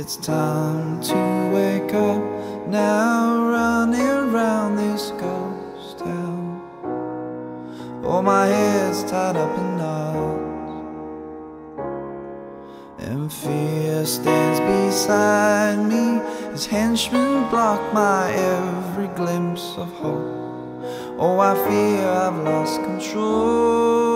It's time to wake up now, running round this ghost town. Oh, my head's tied up in knots, and fear stands beside me. His henchmen block my every glimpse of hope. Oh, I fear I've lost control.